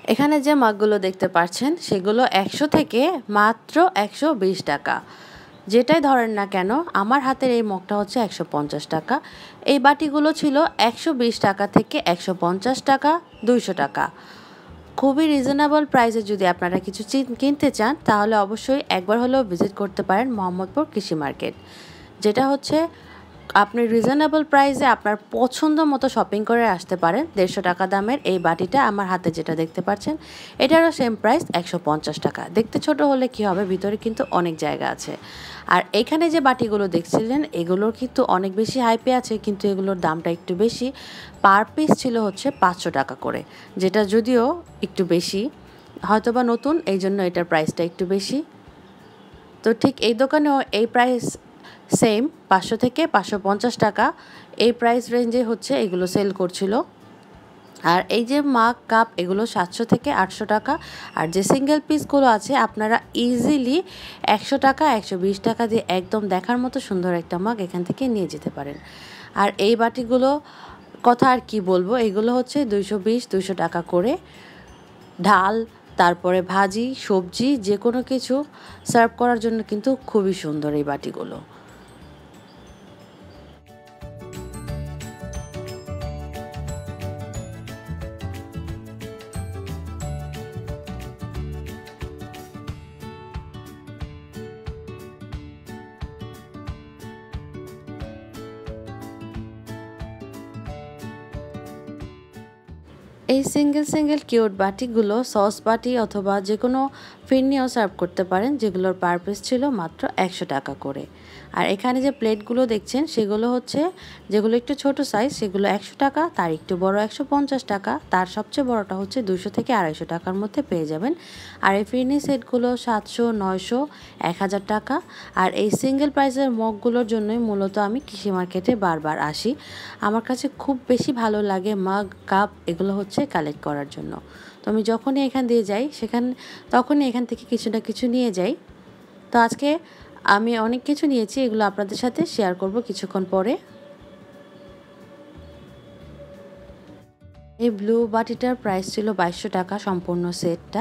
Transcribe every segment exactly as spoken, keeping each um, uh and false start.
এখানে যে মাগগুলো দেখতে পাচ্ছেন সেগুলো একশো থেকে মাত্র একশো বিশ টাকা। যেটাই ধরেন না কেন আমার হাতের এই মগটা হচ্ছে একশো পঞ্চাশ টাকা। এই বাটিগুলো ছিল একশো বিশ টাকা থেকে একশো পঞ্চাশ টাকা, দুইশো টাকা। খুবই রিজনেবল প্রাইসে যদি আপনারা কিছু কিনতে চান তাহলে অবশ্যই একবার হলেও ভিজিট করতে পারেন মোহাম্মদপুর কৃষি মার্কেট, যেটা হচ্ছে আপনি রিজনেবল প্রাইসে আপনার পছন্দ মতো শপিং করে আসতে পারেন। দেড়শো টাকা দামের এই বাটিটা আমার হাতে যেটা দেখতে পাচ্ছেন এটারও সেম প্রাইস একশো পঞ্চাশ টাকা। দেখতে ছোট হলে কি হবে, ভিতরে কিন্তু অনেক জায়গা আছে। আর এখানে যে বাটিগুলো দেখছিলেন এগুলোর কিন্তু অনেক বেশি হাইপে আছে, কিন্তু এগুলোর দামটা একটু বেশি। পার পিস ছিল হচ্ছে পাঁচশো টাকা করে, যেটা যদিও একটু বেশি, হয়তোবা নতুন এই জন্য এটার প্রাইসটা একটু বেশি। তো ঠিক এই দোকানেও এই প্রাইস সেম, পাঁচশো থেকে পাঁচশো পঞ্চাশ টাকা এই প্রাইস রেঞ্জে হচ্ছে এগুলো সেল করছিল। আর এই যে মাগ কাপ এগুলো সাতশো থেকে আটশো টাকা। আর যে সিঙ্গেল পিসগুলো আছে আপনারা ইজিলি একশো টাকা একশো বিশ টাকা দিয়ে একদম দেখার মতো সুন্দর একটা মাগ এখান থেকে নিয়ে যেতে পারেন। আর এই বাটিগুলো কথা আর কি বলবো, এগুলো হচ্ছে দুইশো বিশ দুইশো টাকা করে। ডাল, তারপরে ভাজি, সবজি যে কোনো কিছু সার্ভ করার জন্য কিন্তু খুবই সুন্দর এই বাটিগুলো। এই সিঙ্গেল সিঙ্গেল কিউট বাটিগুলো সস বাটি অথবা যে কোনো ফিরনিও সার্ভ করতে পারেন, যেগুলোর পার পিস ছিল মাত্র একশো টাকা করে। আর এখানে যে প্লেটগুলো দেখছেন সেগুলো হচ্ছে যেগুলো একটু ছোট সাইজ সেগুলো একশো টাকা, তার একটু বড় একশো পঞ্চাশ টাকা, তার সবচেয়ে বড়টা হচ্ছে দুশো থেকে আড়াইশো টাকার মধ্যে পেয়ে যাবেন। আর এই ফিরনি সেটগুলো সাতশো, নয়শো, এক হাজার টাকা। আর এই সিঙ্গেল প্রাইসের মগগুলোর জন্যই মূলত আমি কৃষি মার্কেটে বারবার আসি। আমার কাছে খুব বেশি ভালো লাগে মাগ কাপ এগুলো হচ্ছে কালেক্ট করার জন্য। তো আমি যখনই এখান দিয়ে যাই সেখান তখনই এখান থেকে কিছু না কিছু নিয়ে যাই। তো আজকে আমি অনেক কিছু নিয়েছি, এগুলো আপনাদের সাথে শেয়ার করব কিছুক্ষণ পরে। এই ব্লু বাটিটার প্রাইস ছিল বাইশশো টাকা সম্পূর্ণ সেটটা।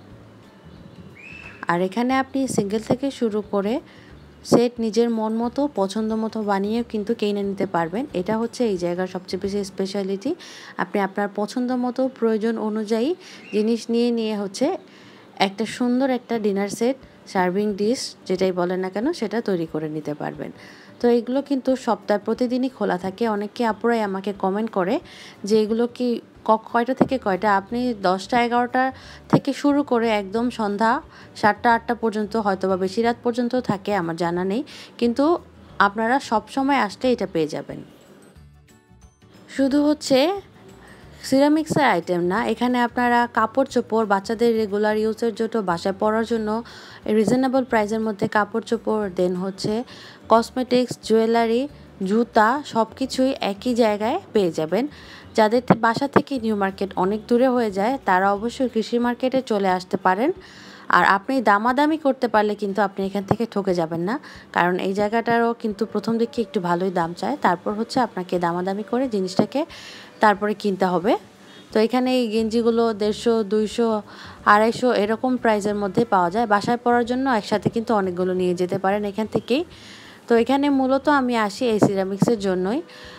আর এখানে আপনি সিঙ্গেল থেকে শুরু করে সেট নিজের মন মতো পছন্দ মতো বানিয়েও কিন্তু কিনে নিতে পারবেন। এটা হচ্ছে এই জায়গার সবচেয়ে বেশি স্পেশালিটি। আপনি আপনার পছন্দ মতো প্রয়োজন অনুযায়ী জিনিস নিয়ে নিয়ে হচ্ছে একটা সুন্দর একটা ডিনার সেট, সার্ভিং ডিশ যেটাই বলেন না কেন সেটা তৈরি করে নিতে পারবেন। তো এগুলো কিন্তু সপ্তাহে প্রতিদিনই খোলা থাকে। অনেকে আপুরাই আমাকে কমেন্ট করে যে এগুলো কি কয়টা থেকে কয়টা, আপনি দশটা এগারোটা থেকে শুরু করে একদম সন্ধ্যা সাতটা আটটা পর্যন্ত, হয়তো বা বেশি রাত পর্যন্ত থাকে আমার জানা নেই, কিন্তু আপনারা সব সময় আসলে এটা পেয়ে যাবেন। শুধু হচ্ছে সিরামিক্সের আইটেম না, এখানে আপনারা কাপড় চোপড় বাচ্চাদের রেগুলার ইউজের জন্য বাসায় পরার জন্য রিজনেবল প্রাইসের মধ্যে কাপড় চোপড়, দেন হচ্ছে কসমেটিক্স, জুয়েলারি, জুতা সব কিছুই একই জায়গায় পেয়ে যাবেন। যাদের বাসা থেকে নিউ মার্কেট অনেক দূরে হয়ে যায় তারা অবশ্যই কৃষি মার্কেটে চলে আসতে পারেন। আর আপনি দামাদামি করতে পারলে কিন্তু আপনি এখান থেকে ঠকে যাবেন না, কারণ এই জায়গাটারও কিন্তু প্রথম দিকে একটু ভালোই দাম চায়, তারপর হচ্ছে আপনাকে দামাদামি করে জিনিসটাকে তারপরে কিনতে হবে। তো এখানে এই গেঞ্জিগুলো দেড়শো, দুইশো, আড়াইশো এরকম প্রাইসের মধ্যে পাওয়া যায়। বাসায় পরার জন্য একসাথে কিন্তু অনেকগুলো নিয়ে যেতে পারেন এখান থেকেই। তো এখানে মূলত আমি আসি এই সিরামিক্সের জন্যই।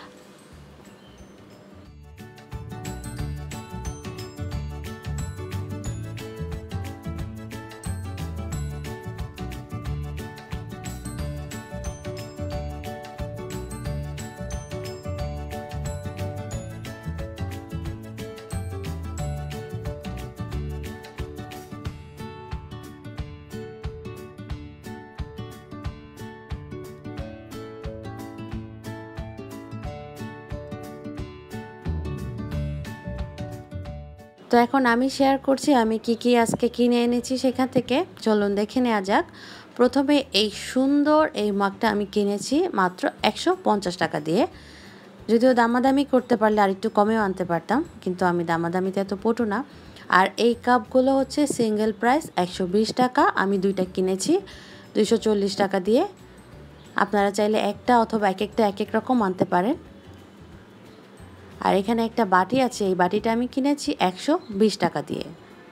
তো এখন আমি শেয়ার করছি আমি কি কি আজকে কিনে এনেছি সেখান থেকে, চলুন দেখে নেওয়া যাক। প্রথমে এই সুন্দর এই মাগটা আমি কিনেছি মাত্র একশো পঞ্চাশ টাকা দিয়ে। যদিও দামাদামি করতে পারলে আর একটু কমেও আনতে পারতাম, কিন্তু আমি দামাদামিতে এত পটু না। আর এই কাপগুলো হচ্ছে সিঙ্গেল প্রাইস একশো বিশ টাকা, আমি দুইটা কিনেছি দুইশো চল্লিশ টাকা দিয়ে। আপনারা চাইলে একটা অথবা এক একটা এক এক রকম আনতে পারেন। আর এখানে একটা বাটি আছে, এই বাটিটা আমি কিনেছি একশো বিশ টাকা দিয়ে।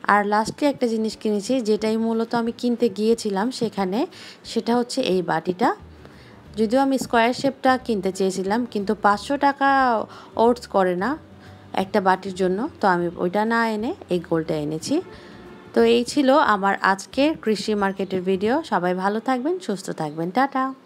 আর লাস্টে একটা জিনিস কিনেছি, যেটাই মূলত আমি কিনতে গিয়েছিলাম সেখানে, সেটা হচ্ছে এই বাটিটা। যদিও আমি স্কোয়ার শেপটা কিনতে চেয়েছিলাম, কিন্তু পাঁচশো টাকা ওটস করে না একটা বাটির জন্য, তো আমি ওইটা না এনে এই গোলটা এনেছি। তো এই ছিল আমার আজকের কৃষি মার্কেটের ভিডিও। সবাই ভালো থাকবেন, সুস্থ থাকবেন, টাটা।